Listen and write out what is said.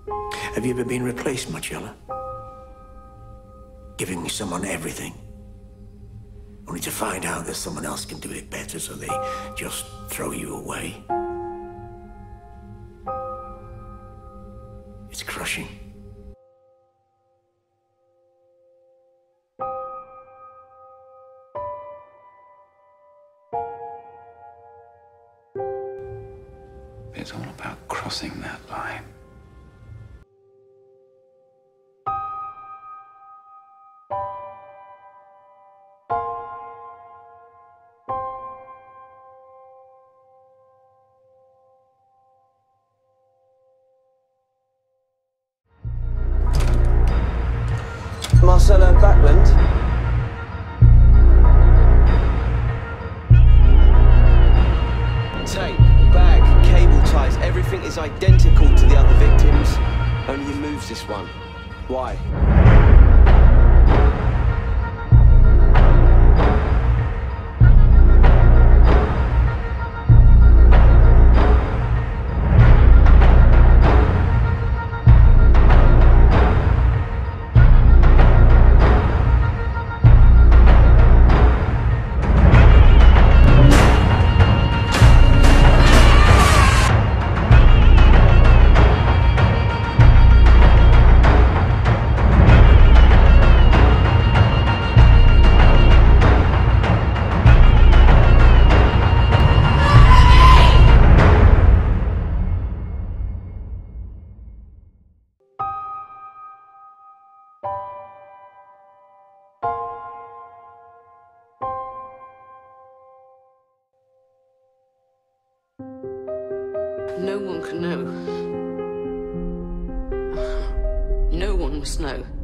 Have you ever been replaced, Marcella? Giving someone everything, only to find out that someone else can do it better, so they just throw you away? It's crushing. It's all about crossing that line. Marcella and Backland. Tape, bag, cable ties, everything is identical to the other victims. Only you moves this one. Why? No one can know. No one must know.